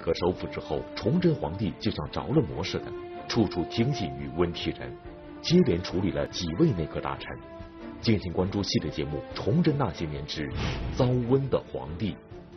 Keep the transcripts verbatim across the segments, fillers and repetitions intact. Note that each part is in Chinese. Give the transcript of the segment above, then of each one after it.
阁首辅之后，崇祯皇帝就像着了魔似的，处处听信于温体仁，接连处理了几位内阁大臣。敬请关注系列节目《崇祯那些年之遭温的皇帝》。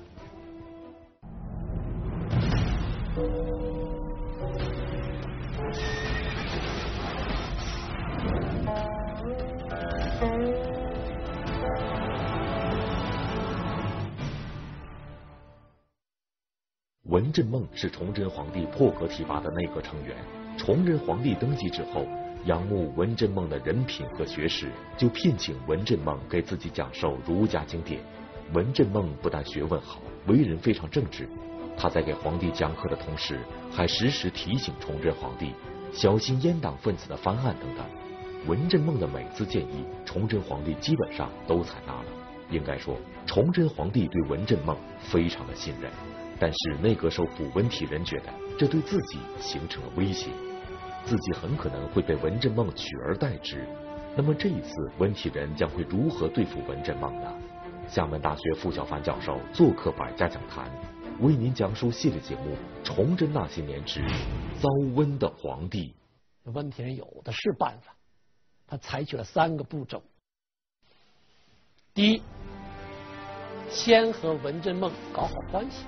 文振梦是崇祯皇帝破格提拔的内阁成员。崇祯皇帝登基之后，仰慕文振梦的人品和学识，就聘请文振梦给自己讲授儒家经典。文振梦不但学问好，为人非常正直。他在给皇帝讲课的同时，还时时提醒崇祯皇帝小心阉党分子的翻案等等。文振梦的每次建议，崇祯皇帝基本上都采纳了。应该说，崇祯皇帝对文振梦非常的信任。但是内阁首辅温体仁觉得这对自己形成了威胁，自己很可能会被文振梦取而代之。那么这一次温体仁将会如何对付文振梦呢？厦门大学傅小凡教授做客百家讲坛，为您讲述系列节目《崇祯那些年之遭温的皇帝》。 温体仁有的是办法，他采取了三个步骤。第一，先和文振梦搞好关系。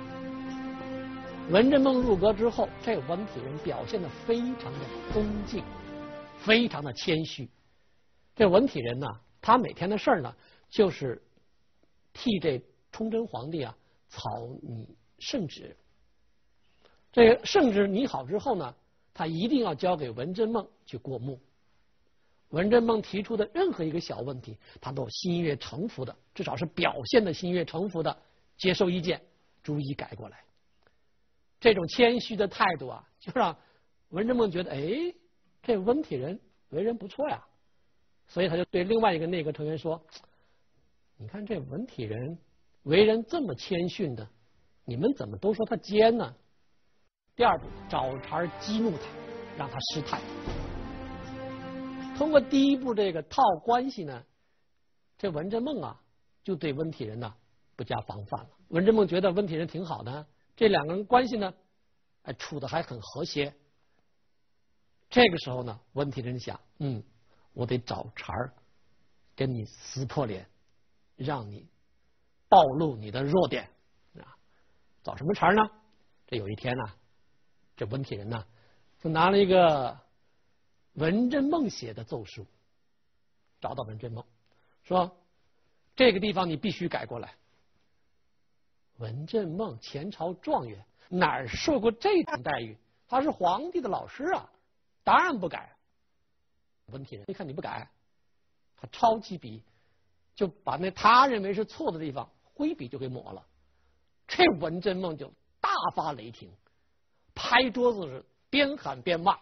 文振梦入阁之后，这温体仁表现得非常的恭敬，非常的谦虚。这文体仁呢，他每天的事儿呢，就是替这崇祯皇帝啊草拟圣旨。这个圣旨拟好之后呢，他一定要交给文振梦去过目。文振梦提出的任何一个小问题，他都心悦诚服的，至少是表现的心悦诚服的接受意见，逐一改过来。这种谦虚的态度啊，就让文振梦觉得，哎，这温体仁为人不错呀，所以他就对另外一个内阁成员说：“你看这文体仁为人这么谦逊的，你们怎么都说他奸呢？”第二步，找茬激怒他，让他失态。通过第一步这个套关系呢，这文振梦啊就对温体仁呢不加防范了。文振梦觉得温体仁挺好的。这两个人关系呢，哎，处得还很和谐。这个时候呢，温体仁想，嗯，我得找茬儿，跟你撕破脸，让你暴露你的弱点啊！找什么茬呢？这有一天呢，这温体仁呢，就拿了一个文振梦写的奏书，找到文振梦，说这个地方你必须改过来。文振梦前朝状元，哪儿受过这种待遇？他是皇帝的老师啊，当然不改。温体仁一看你不改，他抄起笔就把那他认为是错的地方挥笔就给抹了。这文振梦就大发雷霆，拍桌子是边喊边骂，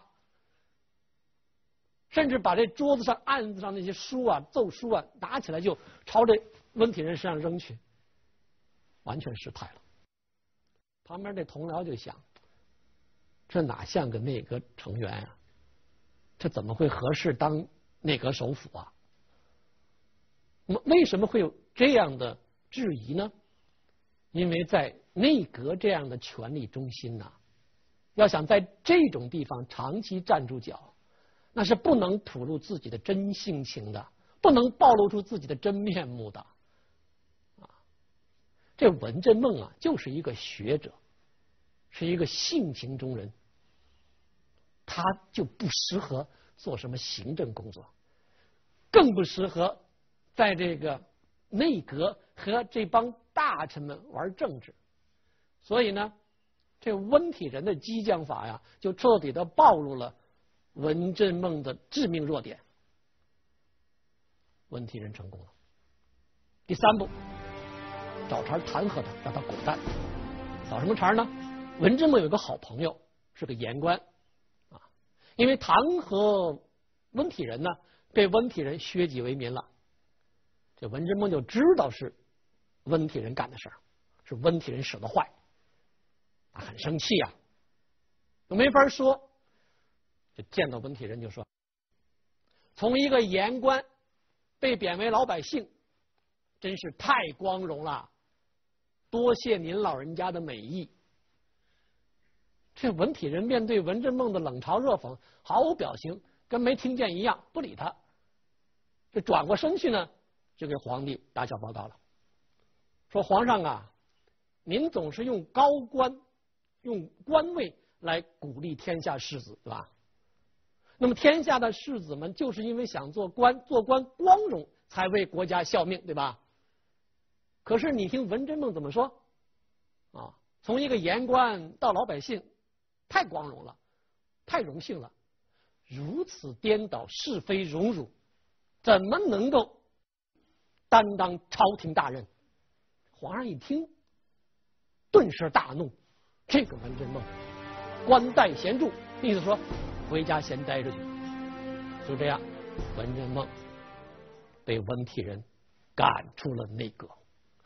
甚至把这桌子上案子上那些书啊奏书啊拿起来就朝这温体仁身上扔去。完全失态了。旁边这同僚就想，这哪像个内阁成员啊？这怎么会合适当内阁首辅啊？那么为什么会有这样的质疑呢？因为在内阁这样的权力中心呢、啊，要想在这种地方长期站住脚，那是不能吐露自己的真性情的，不能暴露出自己的真面目的。这文振梦啊，就是一个学者，是一个性情中人，他就不适合做什么行政工作，更不适合在这个内阁和这帮大臣们玩政治。所以呢，这温体仁的激将法呀，就彻底的暴露了文振梦的致命弱点。温体仁成功了。第三步，找茬弹劾他，让他滚蛋。找什么茬呢？文振梦有个好朋友是个言官啊，因为弹劾温体仁呢，被温体仁削己为民了。这文振梦就知道是温体仁干的事儿，是温体仁使的坏，他很生气啊，都没法说。就见到温体仁就说：“从一个言官被贬为老百姓，真是太光荣了，多谢您老人家的美意。 这文体人面对文正梦的冷嘲热讽，毫无表情，跟没听见一样，不理他。这转过身去呢，就给皇帝打小报告了，说皇上啊，您总是用高官、用官位来鼓励天下士子，对吧？那么天下的士子们就是因为想做官，做官光荣，才为国家效命，对吧？可是你听文正梦怎么说啊？从一个言官到老百姓，太光荣了，太荣幸了，如此颠倒是非荣辱，怎么能够担当朝廷大任？皇上一听，顿时大怒，这个文正梦官带闲住，意思说回家闲待着去。就这样，文正梦被文体人赶出了内阁。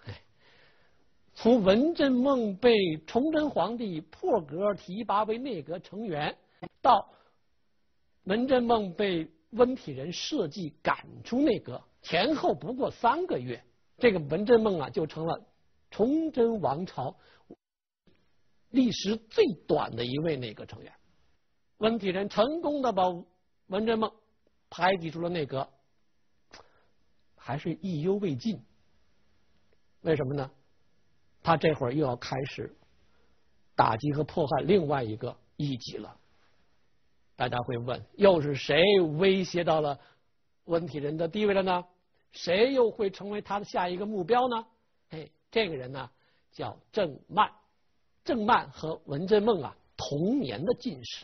从文正梦被崇祯皇帝破格提拔为内阁成员，到文正梦被温体仁设计赶出内阁，前后不过三个月，这个文正梦啊就成了崇祯王朝历时最短的一位内阁成员。温体仁成功的把文正梦排挤出了内阁，还是意犹未尽。为什么呢？他这会儿又要开始打击和迫害另外一个异己了。大家会问，又是谁威胁到了温体仁的地位了呢？谁又会成为他的下一个目标呢？哎，这个人呢叫郑曼。郑曼和文正梦啊同年的进士。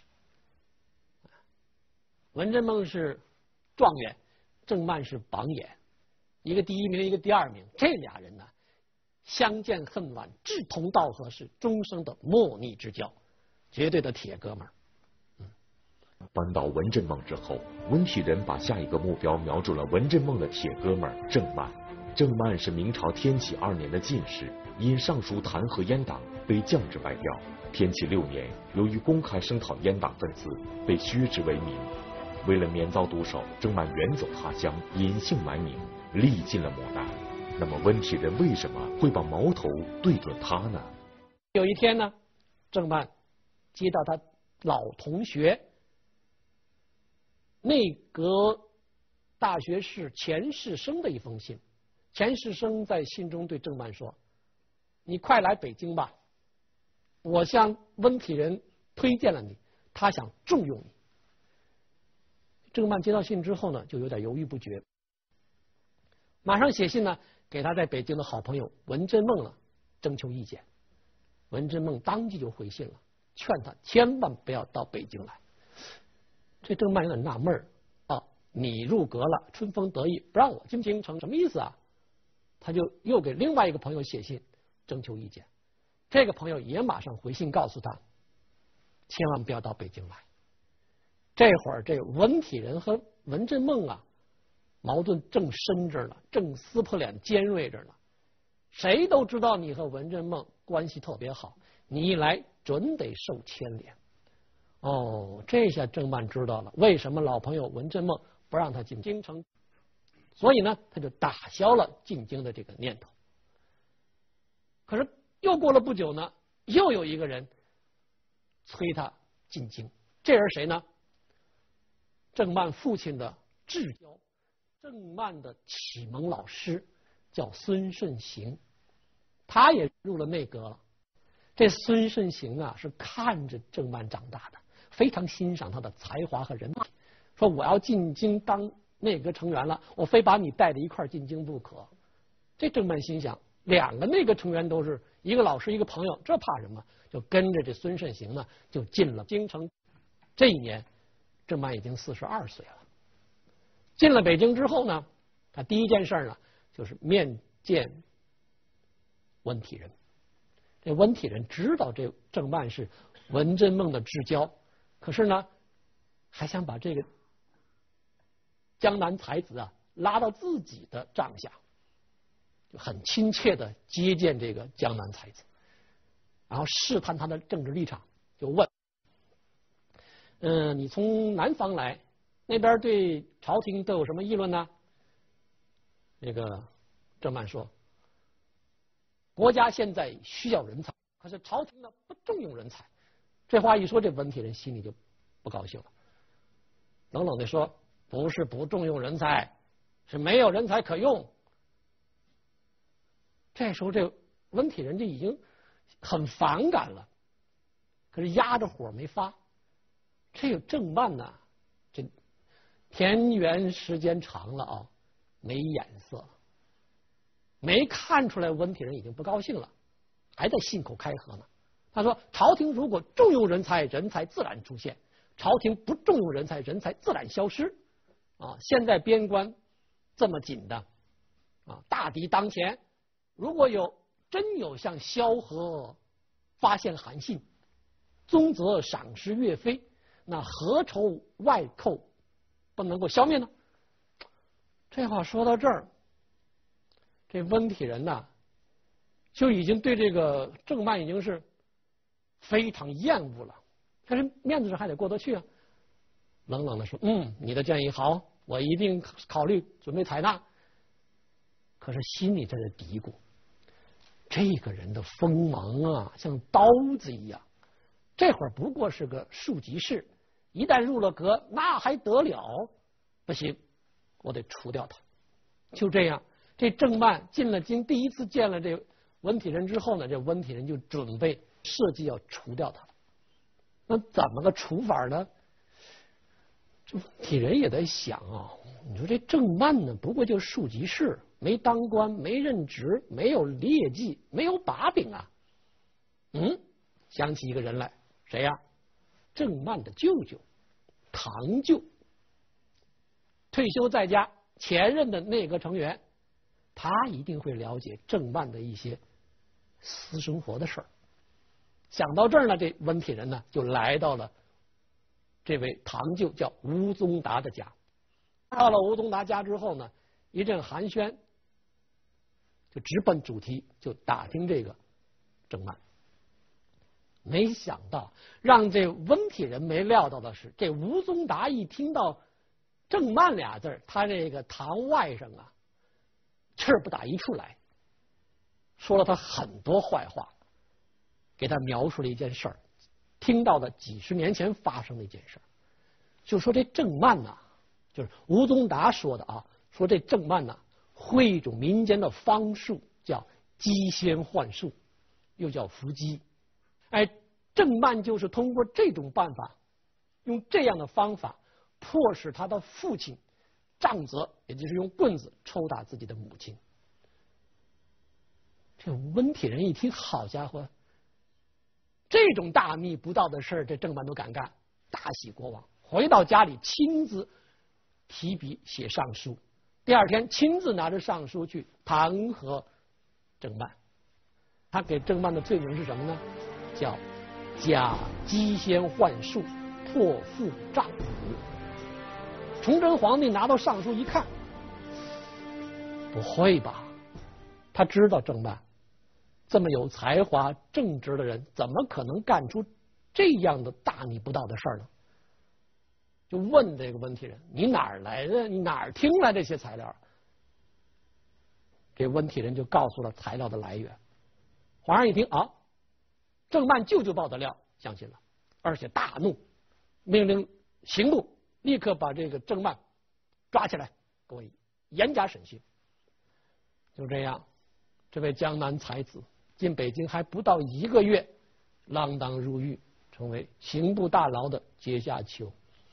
文正梦是状元，郑曼是榜眼，一个第一名，一个第二名。这俩人呢相见恨晚，志同道合，是终生的莫逆之交，绝对的铁哥们儿。嗯， 扳倒文正梦之后，温体仁把下一个目标瞄准了文正梦的铁哥们儿郑曼。郑曼是明朝天启二年的进士，因上书弹劾阉党被降职外调。天启六年，由于公开声讨阉党分子，被削职为民。为了免遭毒手，郑曼远走他乡，隐姓埋名，历尽了磨难。那么温体仁为什么会把矛头对准他呢？ 有一天呢，郑曼接到他老同学内阁大学士钱世生的一封信。钱世生在信中对郑曼说：“你快来北京吧，我向温体仁推荐了你，他想重用你。”郑曼接到信之后呢，就有点犹豫不决，马上写信呢给他在北京的好朋友文正梦呢征求意见。文正梦当即就回信了，劝他千万不要到北京来。这郑曼有点纳闷儿啊，你入阁了，春风得意，不让我进京城，什么意思啊？他就又给另外一个朋友写信征求意见，这个朋友也马上回信告诉他，千万不要到北京来。这会儿这文体仁和文正梦啊矛盾正深着呢，正撕破脸尖锐着呢。谁都知道你和文正梦关系特别好，你一来准得受牵连。哦，这下郑曼知道了为什么老朋友文正梦不让他进京城，所以呢，他就打消了进京的这个念头。可是又过了不久呢，又有一个人催他进京，这人谁呢？郑曼父亲的至交，郑曼的启蒙老师叫孙顺行，他也入了内阁了。这孙顺行啊，是看着郑曼长大的，非常欣赏他的才华和人脉，说我要进京当内阁成员了，我非把你带着一块进京不可。这郑曼心想，两个内阁成员都是一个老师一个朋友，这怕什么？就跟着这孙顺行呢，就进了京城。这一年，郑曼已经四十二岁了。进了北京之后呢，他第一件事呢，就是面见温体仁。这温体仁知道这郑曼是文正梦的至交，可是呢，还想把这个江南才子啊拉到自己的帐下，就很亲切的接见这个江南才子，然后试探他的政治立场，就问：嗯、呃，你从南方来，那边对朝廷都有什么议论呢？那个郑曼说：国家现在需要人才，可是朝廷呢不重用人才， 这话一说，这文体人心里就不高兴了，冷冷地说：“不是不重用人才，是没有人才可用。”这时候，这文体人就已经很反感了，可是压着火没发。这个郑曼呢，这田园时间长了啊，没眼色了，没看出来文体人已经不高兴了，还在信口开河呢。他说：“朝廷如果重用人才，人才自然出现；朝廷不重用人才，人才自然消失。啊，现在边关这么紧的啊，大敌当前，如果有真有向萧何发现韩信，宗泽赏识岳飞，那何愁外寇不能够消灭呢？”这话说到这儿，这温体人呐，就已经对这个郑曼已经是非常厌恶了，但是面子上还得过得去啊。冷冷的说：“嗯，你的建议好，我一定考虑，准备采纳。”可是心里在这嘀咕：这个人的锋芒啊，像刀子一样，这会儿不过是个庶吉士，一旦入了阁，那还得了？不行，我得除掉他。就这样，这郑曼进了京，第一次见了这温体人之后呢，这温体人就准备设计要除掉他。那怎么个除法呢？这温体人也在想啊，你说这郑曼呢，不过就庶吉士，没当官，没任职，没有劣迹，没有把柄啊。嗯，想起一个人来，谁呀？郑曼的舅舅唐咎，退休在家，前任的内阁成员，他一定会了解郑曼的一些私生活的事儿。想到这儿呢，这温体人呢就来到了这位唐咎叫吴宗达的家。到了吴宗达家之后呢，一阵寒暄，就直奔主题，就打听这个郑曼。没想到让这温体人没料到的是，这吴宗达一听到郑曼俩字，他这个堂外甥啊，气儿不打一处来，说了他很多坏话，给他描述了一件事儿，听到的几十年前发生的一件事儿，就说这郑曼呐，就是吴宗达说的啊，说这郑曼呐会一种民间的方术，叫鸡仙幻术，又叫伏击。哎，郑曼就是通过这种办法，用这样的方法迫使他的父亲杖责，也就是用棍子抽打自己的母亲。这温体人一听，好家伙，这种大逆不道的事儿，这郑曼都敢干，大喜过望，回到家里亲自提笔写上书。第二天亲自拿着上书去弹劾郑曼。他给郑曼的罪名是什么呢？叫假鸡仙幻术，破腹丈夫。崇祯皇帝拿到上书一看，不会吧？他知道郑曼这么有才华、正直的人，怎么可能干出这样的大逆不道的事儿呢？就问这个温体人：“你哪儿来的？你哪儿听来这些材料？”这温体人就告诉了材料的来源。皇上一听啊，郑曼舅舅报的料，相信了，而且大怒，命令刑部立刻把这个郑曼抓起来，给我严加审讯。就这样，这位江南才子进北京还不到一个月，锒铛入狱，成为刑部大牢的阶下囚。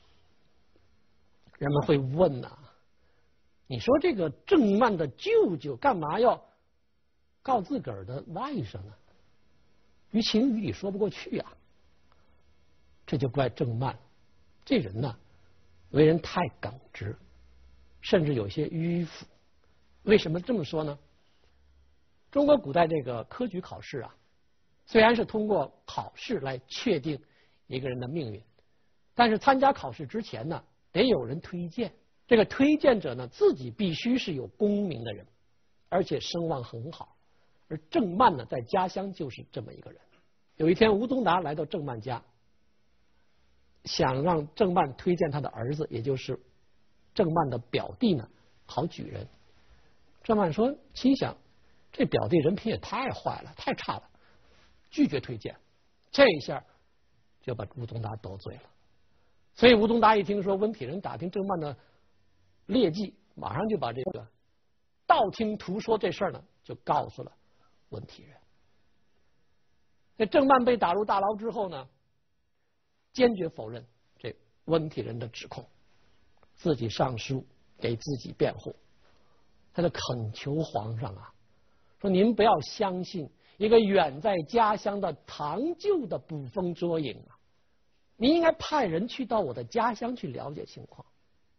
人们会问呐、啊，你说这个郑曼的舅舅干嘛要告自个儿的外甥呢？于情于理说不过去啊。这就怪郑曼这人呢，为人太耿直，甚至有些迂腐。为什么这么说呢？中国古代这个科举考试啊，虽然是通过考试来确定一个人的命运，但是参加考试之前呢，得有人推荐。这个推荐者呢，自己必须是有功名的人，而且声望很好。而郑曼呢，在家乡就是这么一个人。有一天，吴宗达来到郑曼家，想让郑曼推荐他的儿子，也就是郑曼的表弟呢，好举人。郑曼说，心想这表弟人品也太坏了，太差了，拒绝推荐。这一下， 就把吴宗达得罪了。所以吴宗达一听说温体仁打听郑曼的劣迹，马上就把这个道听途说这事儿呢就告诉了温体仁。这郑曼被打入大牢之后呢，坚决否认这温体仁的指控，自己上书给自己辩护，他就恳求皇上啊，说您不要相信一个远在家乡的堂舅的捕风捉影啊，您应该派人去到我的家乡去了解情况。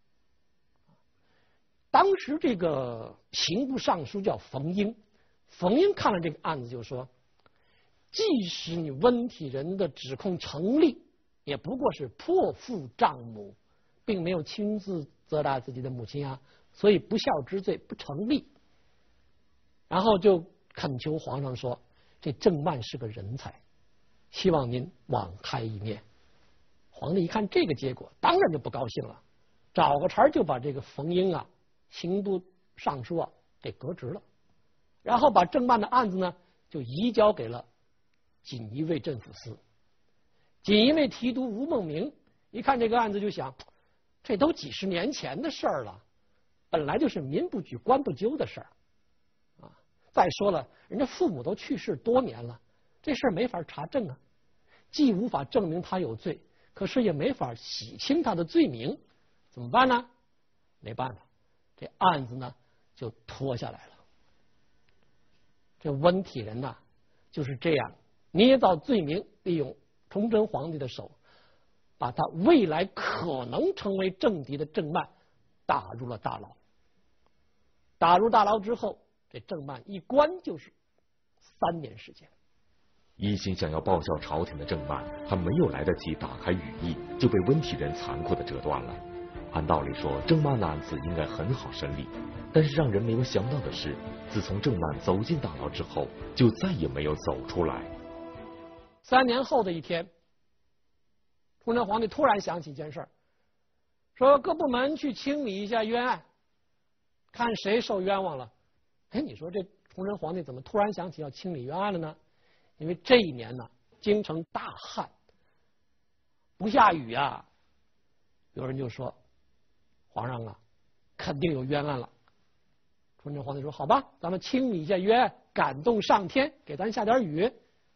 当时这个刑部尚书叫冯英，冯英看了这个案子就说，即使你温体仁的指控成立，也不过是破父障母，并没有亲自责打自己的母亲啊，所以不孝之罪不成立。然后就恳求皇上说，这郑曼是个人才，希望您网开一面。皇帝一看这个结果，当然就不高兴了，找个茬就把这个冯英啊，刑部尚书啊给革职了，然后把郑曼的案子呢就移交给了锦衣卫镇抚司。锦衣卫提督吴孟明一看这个案子就想，这都几十年前的事儿了，本来就是民不举官不究的事儿啊。再说了，人家父母都去世多年了，这事儿没法查证啊，既无法证明他有罪，可是也没法洗清他的罪名，怎么办呢？没办法，这案子呢就拖下来了。这温体仁呐就是这样捏造罪名，利用崇祯皇帝的手，把他未来可能成为政敌的郑曼打入了大牢。打入大牢之后，这郑曼一关就是三年时间。 一心想要报效朝廷的郑曼，还没有来得及打开羽翼，就被温体仁残酷的折断了。按道理说，郑曼的案子应该很好审理，但是让人没有想到的是，自从郑曼走进大牢之后，就再也没有走出来。 三年后的一天，崇祯皇帝突然想起一件事儿，说各部门去清理一下冤案，看谁受冤枉了。哎，你说这崇祯皇帝怎么突然想起要清理冤案了呢？因为这一年呢，京城大旱，不下雨啊。有人就说，皇上啊，肯定有冤案了。崇祯皇帝说，好吧，咱们清理一下冤案，感动上天，给咱下点雨。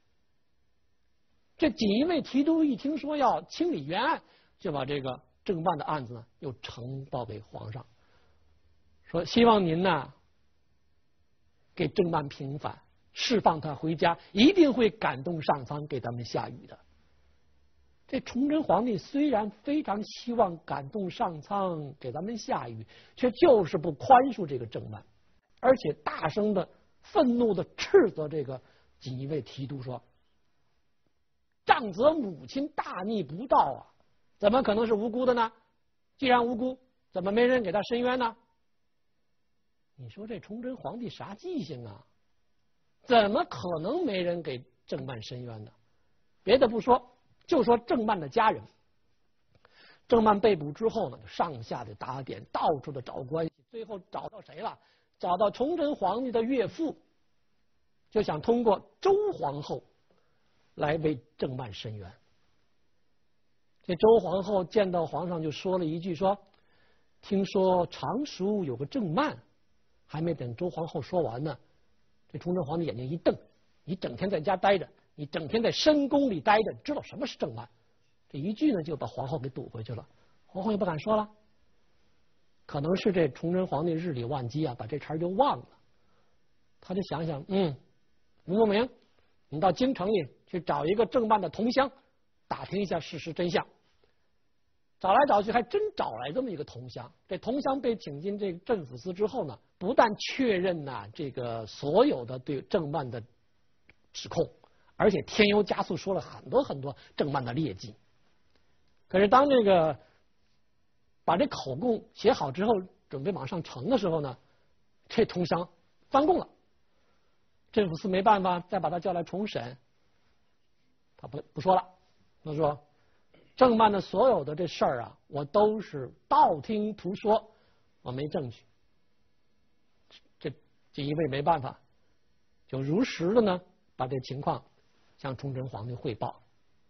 这锦衣卫提督一听说要清理冤案，就把这个郑曼的案子呢又呈报给皇上，说希望您呢给郑曼平反，释放他回家，一定会感动上苍，给咱们下雨的。这崇祯皇帝虽然非常希望感动上苍给咱们下雨，却就是不宽恕这个郑曼，而且大声的愤怒的斥责这个锦衣卫提督说，杖责母亲大逆不道啊，怎么可能是无辜的呢？既然无辜，怎么没人给他伸冤呢？你说这崇祯皇帝啥记性啊？怎么可能没人给郑曼伸冤呢？别的不说，就说郑曼的家人，郑曼被捕之后呢，上下的打点，到处的找关系，最后找到谁了？找到崇祯皇帝的岳父，就想通过周皇后来为郑曼伸冤。这周皇后见到皇上就说了一句，说听说常熟有个郑曼。还没等周皇后说完呢，这崇祯皇帝眼睛一瞪，你整天在家待着，你整天在深宫里待着，知道什么是郑曼？这一句呢就把皇后给堵回去了，皇后也不敢说了。可能是这崇祯皇帝日理万机啊，把这茬就忘了。他就想想，嗯，吴孟明，你到京城里去找一个郑曼的同乡，打听一下事实真相。找来找去，还真找来这么一个同乡。这同乡被请进这个镇抚司之后呢，不但确认呐、啊、这个所有的对郑曼的指控，而且添油加醋说了很多很多郑曼的劣迹。可是当这个把这口供写好之后，准备往上呈的时候呢，这同乡翻供了。镇抚司没办法，再把他叫来重审。他不不说了，他说郑曼的所有的这事儿啊，我都是道听途说，我没证据。这锦衣卫没办法，就如实的呢把这情况向崇祯皇帝汇报。他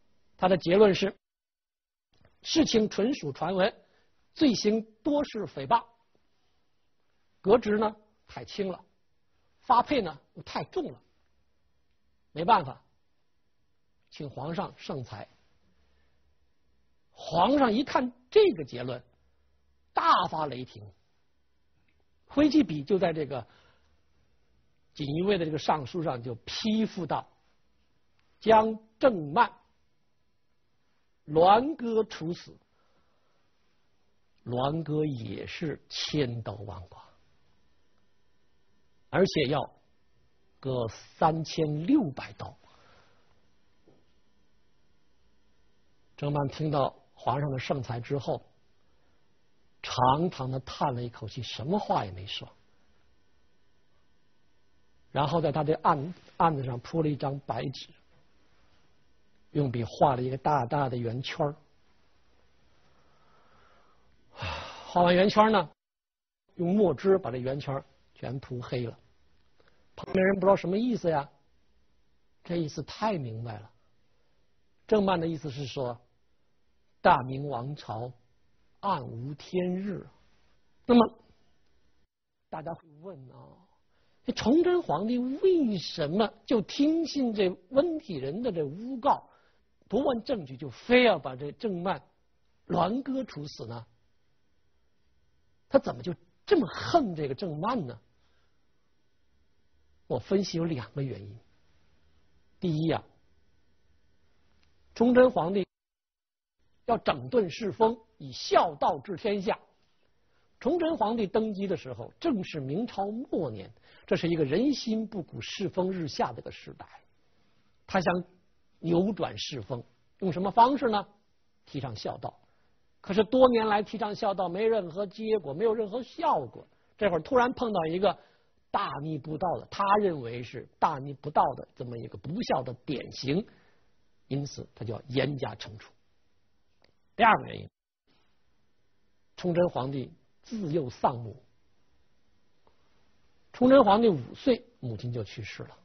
他的结论是：事情纯属传闻，罪行多是诽谤，革职呢太轻了，发配呢又太重了，没办法，请皇上圣裁。皇上一看这个结论，大发雷霆，挥起笔就在这个锦衣卫的这个上书上就批复道：将郑曼栾戈处死。栾戈也是千刀万剐，而且要割三千六百刀。郑曼听到皇上的圣裁之后，长长的叹了一口气，什么话也没说。然后在他的案案子上铺了一张白纸，用笔画了一个大大的圆圈。画完圆圈呢，用墨汁把这圆圈全涂黑了。旁边人不知道什么意思呀？这意思太明白了。郑曼的意思是说，大明王朝暗无天日。那么大家会问啊，这崇祯皇帝为什么就听信这温体仁的这诬告，不问证据就非要把这郑曼栾戈处死呢？他怎么就这么恨这个郑曼呢？我分析有两个原因。第一呀、啊，崇祯皇帝要整顿世风，以孝道治天下。崇祯皇帝登基的时候，正是明朝末年，这是一个人心不古、世风日下的一个时代。他想扭转世风，用什么方式呢？提倡孝道。可是多年来提倡孝道没任何结果，没有任何效果。这会儿突然碰到一个大逆不道的，他认为是大逆不道的这么一个不孝的典型，因此他就要严加惩处。第二个原因，崇祯皇帝自幼丧母。崇祯皇帝五岁，母亲就去世了。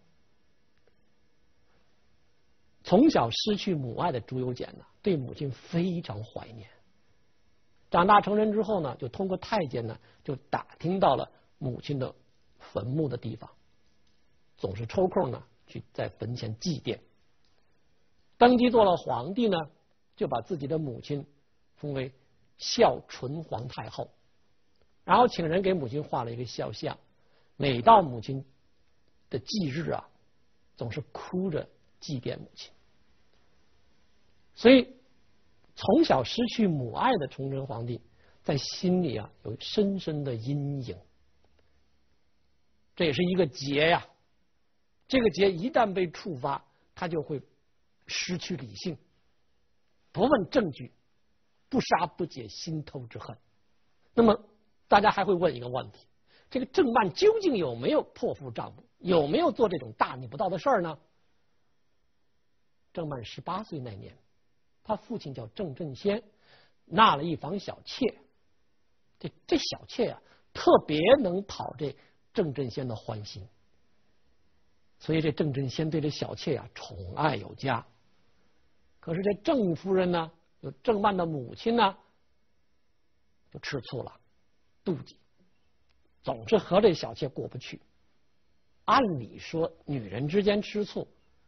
从小失去母爱的朱由检呢，对母亲非常怀念。长大成人之后呢，就通过太监呢，就打听到了母亲的坟墓的地方，总是抽空呢去在坟前祭奠。登基做了皇帝呢，就把自己的母亲封为孝纯皇太后，然后请人给母亲画了一个孝像。每到母亲的忌日啊，总是哭着祭奠母亲。所以从小失去母爱的崇祯皇帝，在心里啊有深深的阴影。这也是一个结呀，这个结一旦被触发，他就会失去理性，不问证据，不杀不解心头之恨。那么大家还会问一个问题：这个郑曼究竟有没有破腹丈夫，有没有做这种大逆不道的事儿呢？郑曼十八岁那年，他父亲叫郑振先，纳了一房小妾。这这小妾啊，特别能讨这郑振先的欢心，所以这郑振先对这小妾啊宠爱有加。可是这郑夫人呢，有郑曼的母亲呢，就吃醋了，妒忌，总是和这小妾过不去。按理说，女人之间吃醋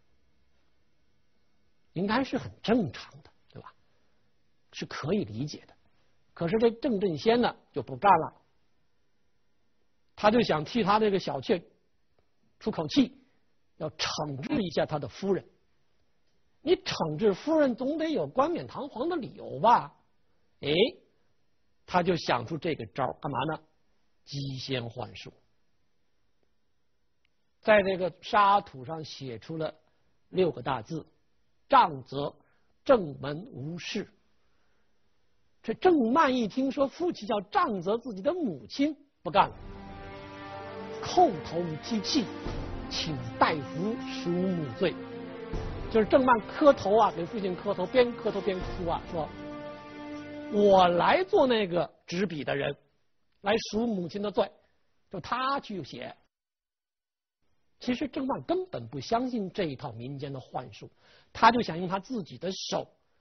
应该是很正常的，对吧？是可以理解的。可是这郑振先呢就不干了，他就想替他这个小妾出口气，要惩治一下他的夫人。你惩治夫人总得有冠冕堂皇的理由吧？哎，他就想出这个招，干嘛呢？机先幻术，在这个沙土上写出了六个大字：杖责正门无事。这郑曼一听说父亲要杖责自己的母亲，不干了，叩头击泣，请大夫赎母罪。就是郑曼磕头啊，给父亲磕头，边磕头边哭啊，说：“我来做那个执笔的人，来赎母亲的罪。”就他去写。其实郑曼根本不相信这一套民间的幻术，他就想用他自己的手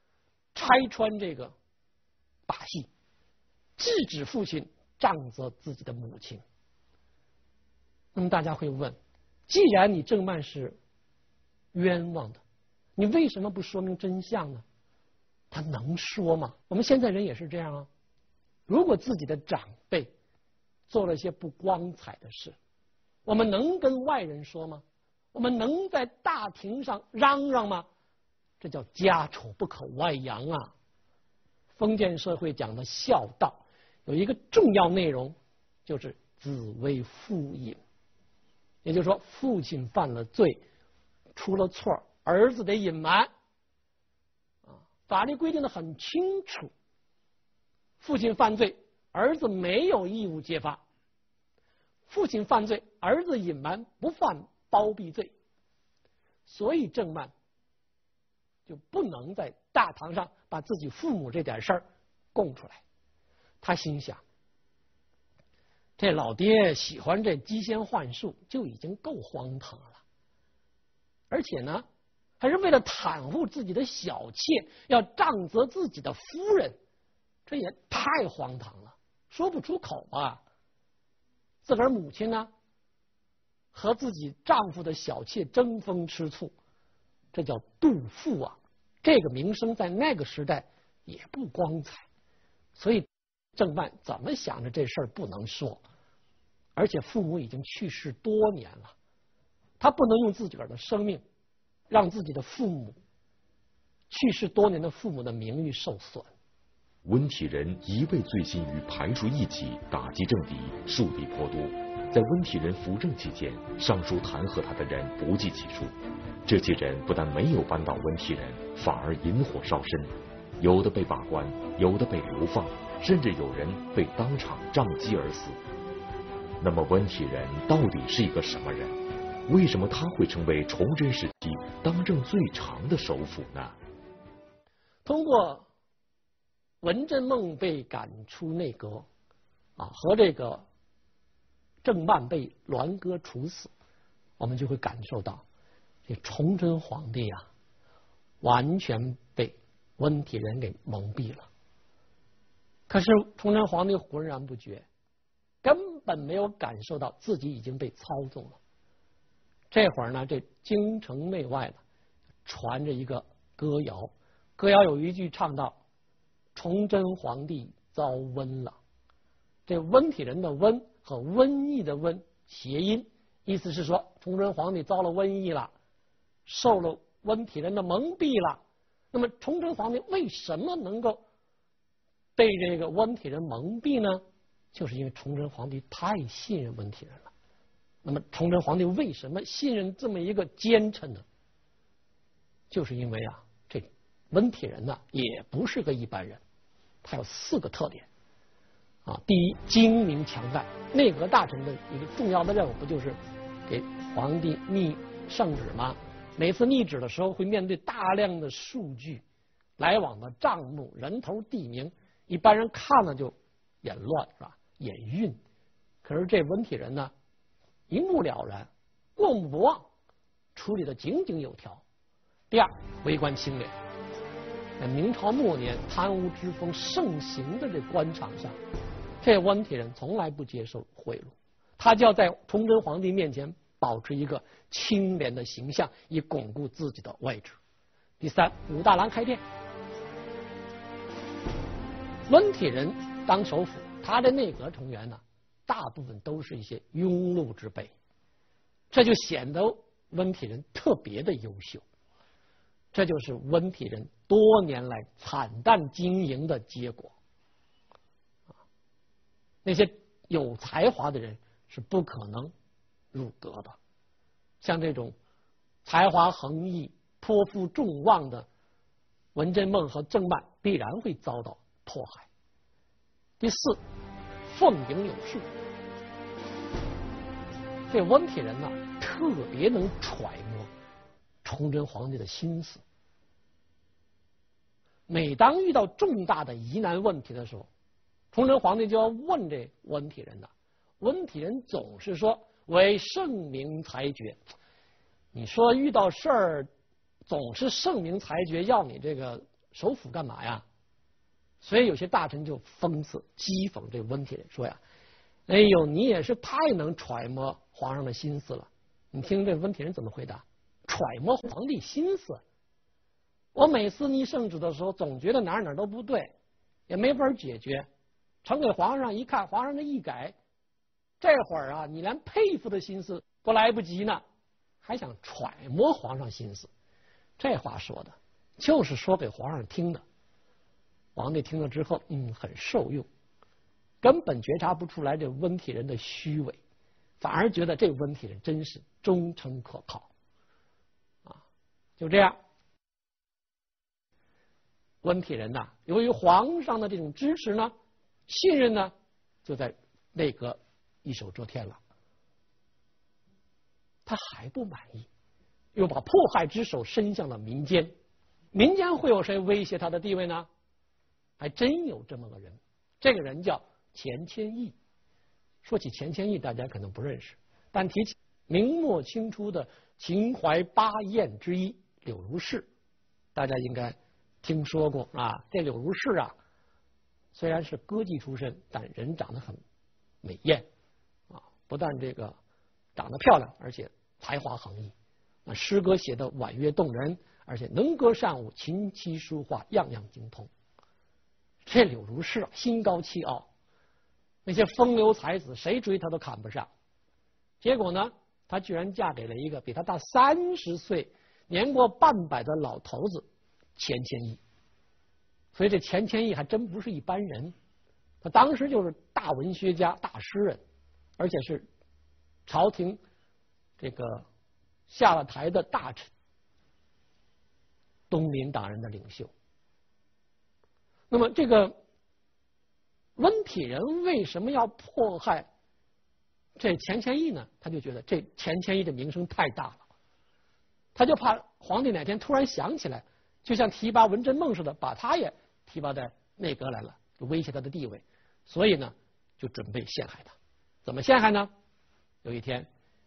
拆穿这个把戏，制止父亲杖责自己的母亲。那么大家会问，既然你郑曼是冤枉的，你为什么不说明真相呢？他能说吗？我们现在人也是这样啊。如果自己的长辈做了些不光彩的事，我们能跟外人说吗？我们能在大庭上嚷嚷吗？这叫家丑不可外扬啊。封建社会讲的孝道有一个重要内容，就是子为父隐，也就是说父亲犯了罪出了错，儿子得隐瞒啊。法律规定的很清楚，父亲犯罪，儿子没有义务揭发；父亲犯罪，儿子隐瞒不犯包庇罪。所以郑曼就不能在大堂上把自己父母这点事儿供出来。他心想，这老爹喜欢这机仙幻术就已经够荒唐了，而且呢还是为了袒护自己的小妾要杖责自己的夫人，这也太荒唐了，说不出口啊。自个儿母亲呢和自己丈夫的小妾争风吃醋，这叫妒妇啊。这个名声在那个时代也不光彩，所以郑曼怎么想着这事儿不能说，而且父母已经去世多年了，他不能用自己的生命让自己的父母去世多年的父母的名誉受损。 温体仁一味醉心于排除异己、打击政敌，树敌颇多。在温体仁扶正期间，上书弹劾他的人不计其数。这些人不但没有扳倒温体仁，反而引火烧身，有的被罢官，有的被流放，甚至有人被当场杖击而死。那么温体仁到底是一个什么人？为什么他会成为崇祯时期当政最长的首辅呢？ 通过文正梦被赶出内阁啊，和这个郑曼被栾戈处死，我们就会感受到这崇祯皇帝啊，完全被温体仁给蒙蔽了。可是崇祯皇帝浑然不觉，根本没有感受到自己已经被操纵了。这会儿呢，这京城内外呢传着一个歌谣，歌谣有一句唱道：崇祯皇帝遭瘟了。这温体仁的瘟和瘟疫的瘟谐音，意思是说崇祯皇帝遭了瘟疫了，受了温体仁的蒙蔽了。那么崇祯皇帝为什么能够被这个温体仁蒙蔽呢？就是因为崇祯皇帝太信任温体仁了。那么崇祯皇帝为什么信任这么一个奸臣呢？就是因为啊，这温体仁呢也不是个一般人，他有四个特点啊。第一，精明强干。内阁大臣的一个重要的任务不就是给皇帝拟圣旨吗？每次拟旨的时候会面对大量的数据、来往的账目、人头地名，一般人看了就眼乱，是吧？眼晕。可是这温体仁呢，一目了然，过目不忘，处理的井井有条。第二，为官清廉。在明朝末年贪污之风盛行的这官场上，这温体仁从来不接受贿赂，他就要在崇祯皇帝面前保持一个清廉的形象，以巩固自己的位置。第三，武大郎开店。温体仁当首辅，他的内阁成员呢，大部分都是一些庸碌之辈，这就显得温体仁特别的优秀。这就是温体仁多年来惨淡经营的结果。那些有才华的人是不可能入阁的，像这种才华横溢、颇负众望的文正梦和郑曼必然会遭到迫害。第四，奉迎有术。这温体仁呢，特别能揣摩崇祯皇帝的心思。每当遇到重大的疑难问题的时候，崇祯皇帝就要问这温体仁呐，温体仁总是说为圣明裁决。你说遇到事儿总是圣明裁决，要你这个首辅干嘛呀？所以有些大臣就讽刺讥讽这温体仁说呀：“哎呦，你也是太能揣摩皇上的心思了。”你听这温体仁怎么回答？揣摩皇帝心思，我每次拟圣旨的时候，总觉得哪儿哪儿都不对，也没法解决。呈给皇上一看，皇上这一改，这会儿啊，你连佩服的心思都来不及呢，还想揣摩皇上心思。这话说的就是说给皇上听的。皇帝听了之后，嗯，很受用，根本觉察不出来这温体仁的虚伪，反而觉得这温体仁真是忠诚可靠。啊，就这样，温体仁呐，由于皇上的这种支持呢、信任呢，就在内阁一手遮天了。他还不满意，又把迫害之手伸向了民间。民间会有谁威胁他的地位呢？还真有这么个人，这个人叫钱谦益。说起钱谦益，大家可能不认识，但提起明末清初的秦淮八艳之一柳如是，大家应该听说过啊。这柳如是啊，虽然是歌妓出身，但人长得很美艳啊，不但这个长得漂亮，而且才华横溢，那诗歌写的婉约动人，而且能歌善舞，琴棋书画样样精通。这柳如是啊，心高气傲，那些风流才子谁追她都看不上。结果呢，她居然嫁给了一个比她大三十岁、年过半百的老头子钱谦益。所以这钱谦益还真不是一般人，他当时就是大文学家、大诗人，而且是朝廷这个下了台的大臣，东林党人的领袖。那么这个温体仁为什么要迫害这钱谦益呢？他就觉得这钱谦益的名声太大了，他就怕皇帝哪天突然想起来，就像提拔文贞梦似的，把他也提拔在内阁来了，就威胁他的地位。所以呢，就准备陷害他。怎么陷害呢？有一天，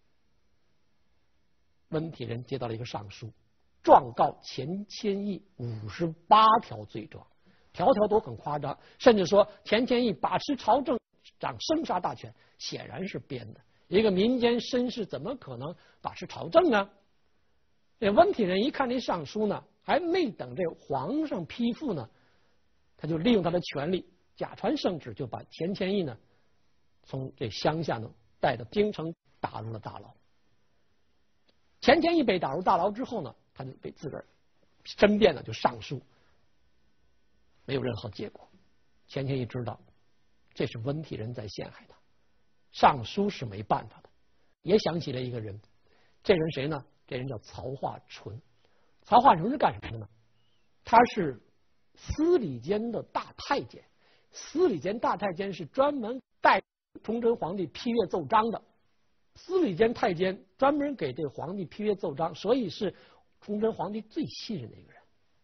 温体仁接到了一个上书，状告钱谦益五十八条罪状。条条都很夸张，甚至说钱谦益把持朝政，掌生杀大权，显然是编的。一个民间绅士怎么可能把持朝政呢？这温体仁一看这上书呢，还没等这皇上批复呢，他就利用他的权力，假传圣旨，就把钱谦益呢从这乡下呢带到京城，打入了大牢。钱谦益被打入大牢之后呢，他就被自个儿申辩了，就上书。没有任何结果。钱谦益知道这是温体仁在陷害他，上书是没办法的。也想起了一个人，这人谁呢？这人叫曹化淳。曹化淳是干什么的呢？他是司礼监的大太监。司礼监大太监是专门代崇祯皇帝批阅奏章的。司礼监太监专门给这个皇帝批阅奏章，所以是崇祯皇帝最信任的一个人。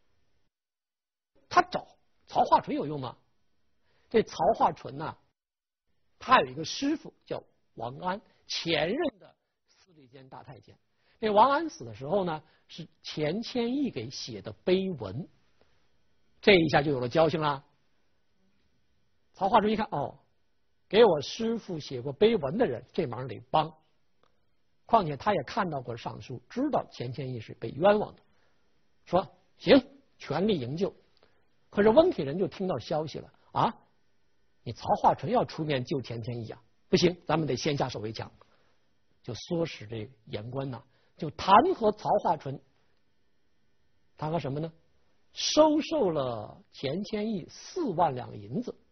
他找曹化淳有用吗？这曹化淳呐、啊，他有一个师傅叫王安，前任的司礼监大太监。这王安死的时候呢，是钱谦益给写的碑文，这一下就有了交情了。曹化淳一看，哦，给我师傅写过碑文的人，这忙得帮。况且他也看到过上书，知道钱谦益是被冤枉的，说行，全力营救。可是温体仁就听到消息了啊！你曹化淳要出面救钱谦益啊？不行，咱们得先下手为强。就唆使这言官呐、啊，就弹劾曹化淳。弹劾什么呢？收受了钱谦益四万两银子。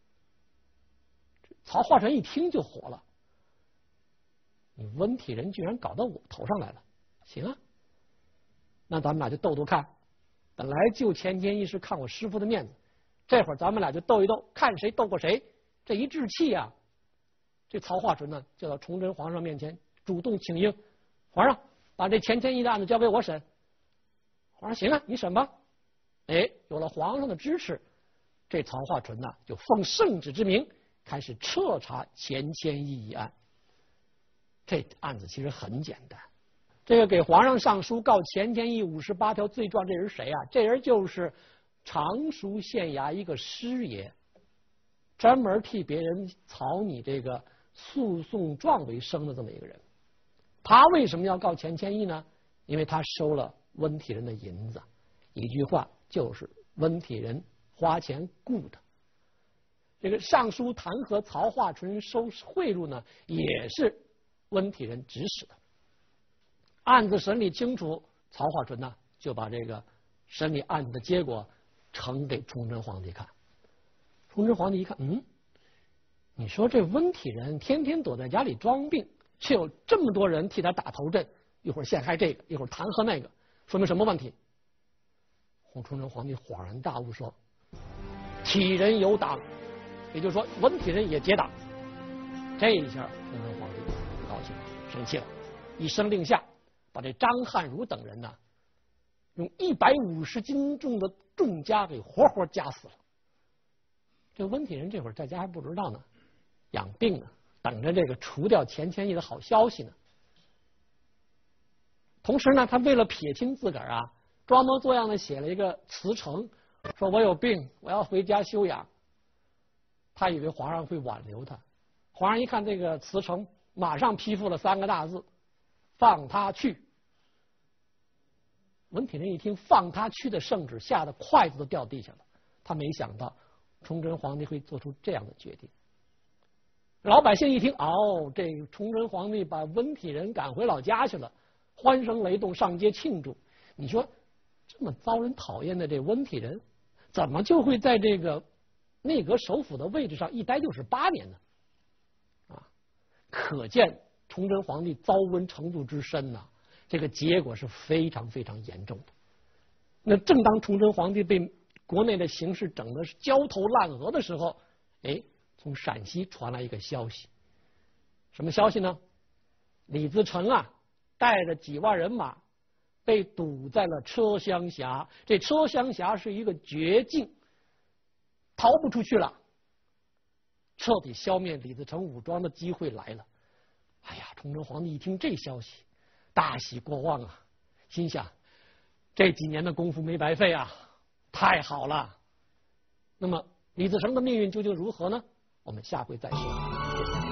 曹化淳一听就火了，你温体仁居然搞到我头上来了，行啊，那咱们俩就斗斗看。本来救钱谦益是看我师傅的面子，这会儿咱们俩就斗一斗，看谁斗过谁。这一置气啊，这曹化淳呢就到崇祯皇上面前主动请缨，皇上把这钱谦益的案子交给我审。皇上行啊，你审吧。哎，有了皇上的支持，这曹化淳呢就奉圣旨之名开始彻查钱谦益一案。这案子其实很简单。这个给皇上上书告钱谦益五十八条罪状，这人谁啊？这人就是常熟县衙一个师爷，专门替别人草拟这个诉讼状为生的这么一个人。他为什么要告钱谦益呢？因为他收了温体仁的银子，一句话就是温体仁花钱雇的。这个上书弹劾曹化纯收贿赂呢，也是温体仁指使的。案子审理清楚，曹化纯呢就把这个审理案子的结果呈给崇祯皇帝看。崇祯皇帝一看，嗯，你说这温体仁天天躲在家里装病，却有这么多人替他打头阵，一会儿陷害这个，一会儿弹劾那个，说明什么问题？洪崇祯皇帝恍然大悟说，体仁有党，也就是说温体仁也结党。这一下崇祯皇帝不高兴了，生气了，一声令下，把这张汉儒等人呢，用一百五十斤重的重枷给活活夹死了。这温体仁这会儿在家还不知道呢，养病呢，等着这个除掉钱谦益的好消息呢。同时呢，他为了撇清自个儿啊，装模作样的写了一个辞呈，说我有病，我要回家休养。他以为皇上会挽留他，皇上一看这个辞呈，马上批复了三个大字：放他去。温体仁一听放他去的圣旨，吓得筷子都掉地下了。他没想到崇祯皇帝会做出这样的决定。老百姓一听，哦，这个崇祯皇帝把温体仁赶回老家去了，欢声雷动，上街庆祝。你说这么遭人讨厌的这温体仁，怎么就会在这个内阁首辅的位置上一待就是八年呢？啊，可见崇祯皇帝遭温程度之深呐、啊，这个结果是非常非常严重的。那正当崇祯皇帝被国内的形势整的是焦头烂额的时候，哎，从陕西传来一个消息，什么消息呢？李自成啊，带着几万人马被堵在了车厢峡。这车厢峡是一个绝境，逃不出去了。彻底消灭李自成武装的机会来了。哎呀，崇祯皇帝一听这消息，大喜过望啊，心想这几年的功夫没白费啊，太好了。那么李自成的命运究竟如何呢？我们下回再说。